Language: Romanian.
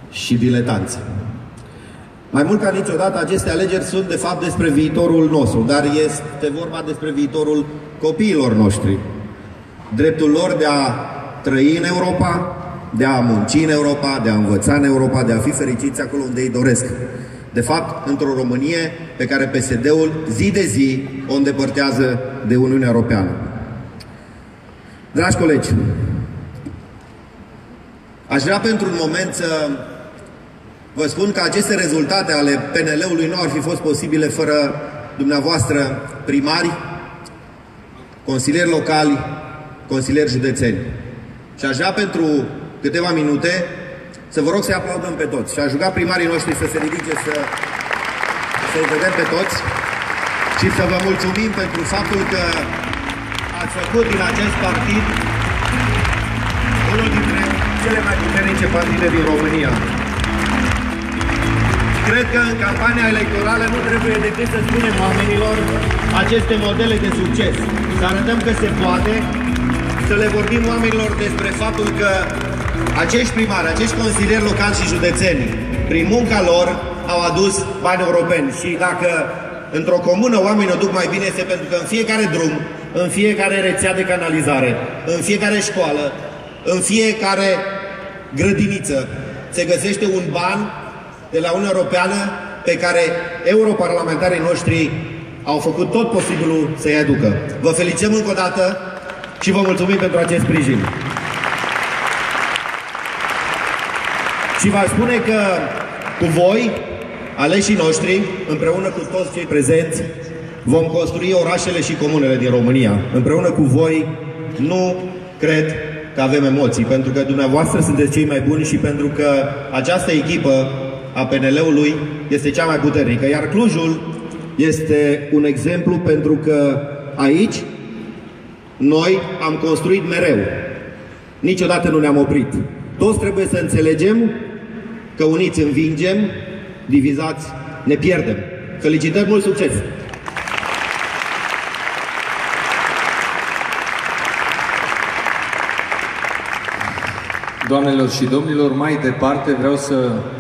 și diletanți. Mai mult ca niciodată, aceste alegeri sunt de fapt despre viitorul nostru, dar este vorba despre viitorul copiilor noștri. Dreptul lor de a trăi în Europa, de a munci în Europa, de a învăța în Europa, de a fi fericiți acolo unde ei doresc. De fapt, într-o Românie pe care PSD-ul zi de zi o îndepărtează de Uniunea Europeană. Dragi colegi, aș vrea pentru un moment să vă spun că aceste rezultate ale PNL-ului nu ar fi fost posibile fără dumneavoastră primari, consilieri locali, consilieri județeni. Și aș vrea pentru câteva minute să vă rog să-i aplaudăm pe toți. Și aș ruga primarii noștri să se ridice, să-i vedem pe toți și să vă mulțumim pentru faptul că ați făcut din acest partid unul dintre cele mai puternice partide din România. Cred că în campania electorală nu trebuie decât să spunem oamenilor aceste modele de succes. Să arătăm că se poate, să le vorbim oamenilor despre faptul că acești primari, acești consilieri locali și județeni, prin munca lor, au adus bani europeni. Și dacă într-o comună oamenii o duc mai bine, este pentru că în fiecare drum, în fiecare rețea de canalizare, în fiecare școală, în fiecare grădiniță, se găsește un ban de la Uniunea Europeană pe care europarlamentarii noștri au făcut tot posibilul să-i aducă. Vă felicităm încă o dată și vă mulțumim pentru acest sprijin. Și v-aș spune că cu voi, aleșii noștri, împreună cu toți cei prezenți, vom construi orașele și comunele din România. Împreună cu voi nu cred că avem emoții, pentru că dumneavoastră sunteți cei mai buni și pentru că această echipă a PNL-ului este cea mai puternică. Iar Clujul este un exemplu pentru că aici noi am construit mereu. Niciodată nu ne-am oprit. Toți trebuie să înțelegem că uniți învingem, divizați ne pierdem. Felicitări, mult succes! Doamnelor și domnilor, mai departe vreau să